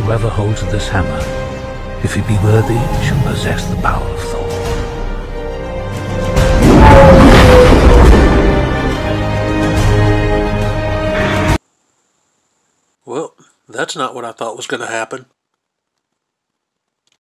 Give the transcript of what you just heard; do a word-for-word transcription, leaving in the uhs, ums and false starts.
whoever holds this hammer, if he be worthy, shall possess the power of Thor. Well, that's not what I thought was going to happen.